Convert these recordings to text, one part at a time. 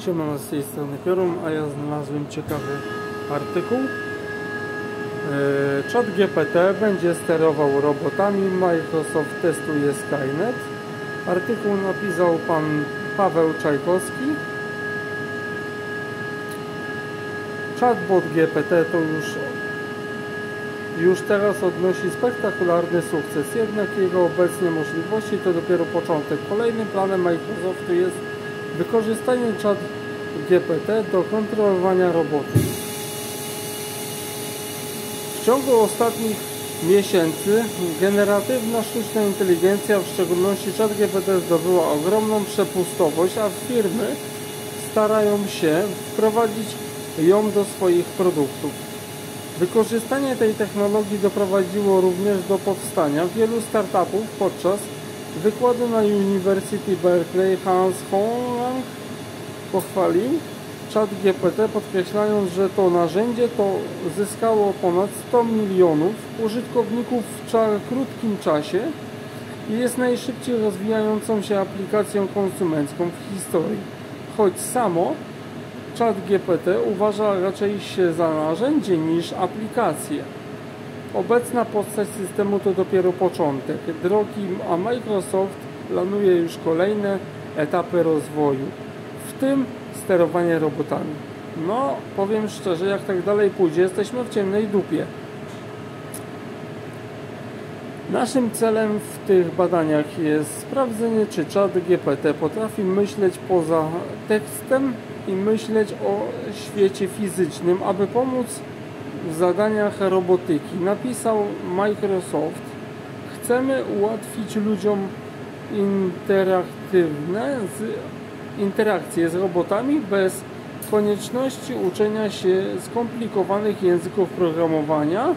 Siemano, z tej strony Piorun, a ja znalazłem ciekawy artykuł. ChatGPT będzie sterował robotami, Microsoft testuje Skynet. Artykuł napisał pan Paweł Czajkowski. Chatbot GPT to już teraz odnosi spektakularny sukces, jednak jego obecne możliwości to dopiero początek. Kolejnym planem Microsoftu jest wykorzystanie ChatGPT do kontrolowania robotów. W ciągu ostatnich miesięcy generatywna sztuczna inteligencja, w szczególności ChatGPT, zdobyła ogromną przepustowość, a firmy starają się wprowadzić ją do swoich produktów. Wykorzystanie tej technologii doprowadziło również do powstania wielu startupów. Podczas wykładu na University Berkeley Hans Hong pochwalił ChatGPT, podkreślając, że to narzędzie to zyskało ponad 100 milionów użytkowników w krótkim czasie i jest najszybciej rozwijającą się aplikacją konsumencką w historii. Choć samo ChatGPT uważa raczej się za narzędzie niż aplikację. Obecna postać systemu to dopiero początek drogi, a Microsoft planuje już kolejne etapy rozwoju, w tym sterowanie robotami. No, powiem szczerze, jak tak dalej pójdzie, jesteśmy w ciemnej dupie. Naszym celem w tych badaniach jest sprawdzenie, czy ChatGPT potrafi myśleć poza tekstem i myśleć o świecie fizycznym, aby pomóc w zadaniach robotyki. Napisał Microsoft: chcemy ułatwić ludziom interakcje z robotami bez konieczności uczenia się skomplikowanych języków programowania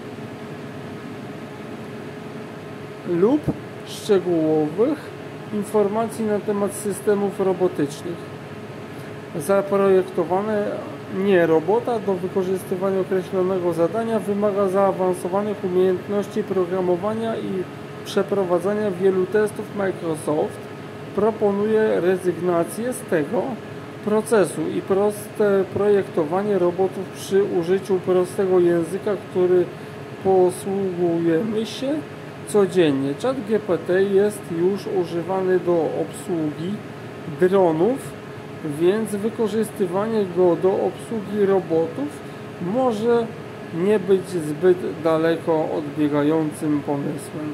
lub szczegółowych informacji na temat systemów robotycznych. Zaprojektowane robota do wykorzystywania określonego zadania wymaga zaawansowanych umiejętności programowania i przeprowadzania wielu testów. Microsoft proponuje rezygnację z tego procesu i proste projektowanie robotów przy użyciu prostego języka, który posługujemy się codziennie. ChatGPT jest już używany do obsługi dronów, więc wykorzystywanie go do obsługi robotów może nie być zbyt daleko odbiegającym pomysłem.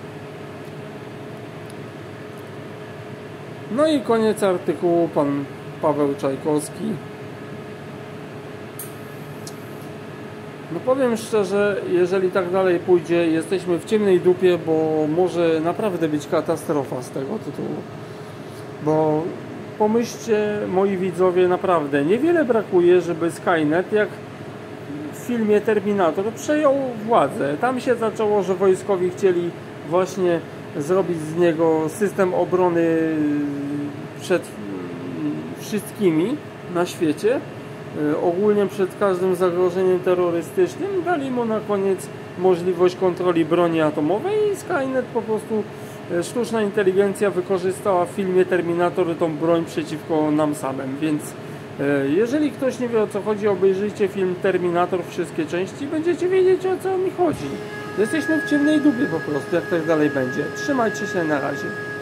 No i koniec artykułu, pan Paweł Czajkowski. No powiem szczerze, jeżeli tak dalej pójdzie, jesteśmy w ciemnej dupie, bo może naprawdę być katastrofa z tego tytułu. Bo pomyślcie, moi widzowie, naprawdę niewiele brakuje, żeby Skynet, jak w filmie Terminator, przejął władzę. Tam się zaczęło, że wojskowi chcieli właśnie zrobić z niego system obrony przed wszystkimi na świecie, ogólnie przed każdym zagrożeniem terrorystycznym. Dali mu na koniec możliwość kontroli broni atomowej i Skynet, po prostu sztuczna inteligencja, wykorzystała w filmie Terminator tą broń przeciwko nam samym. Więc jeżeli ktoś nie wie, o co chodzi, obejrzyjcie film Terminator, wszystkie części, i będziecie wiedzieć, o co mi chodzi. Jesteśmy w ciemnej dupie po prostu, jak tak dalej będzie. Trzymajcie się, na razie.